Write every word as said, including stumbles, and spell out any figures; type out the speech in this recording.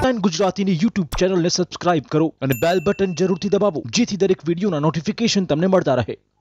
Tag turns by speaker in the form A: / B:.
A: Online ગુજરાતીની YouTube ચેનલને subscribe કરો અને બેલ બટન જરૂરથી દબાવો જેથી દરેક વિડીયોના નોટિફિકેશન તમને મળતા રહે।